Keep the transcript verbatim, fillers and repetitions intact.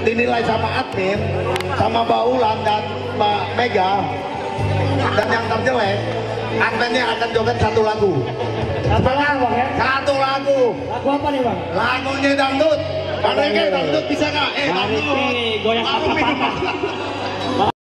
dinilai sama admin, sama Mbak Ulan dan Mbak Mega, dan yang terjelek, adminnya akan joget satu lagu. Satu lagu bang ya? Satu lagu. Lagu apa nih bang? Lagunya dangdut. Bang Rege dangdut bisa nggak? Eh dangdut. Goyang apa-apa.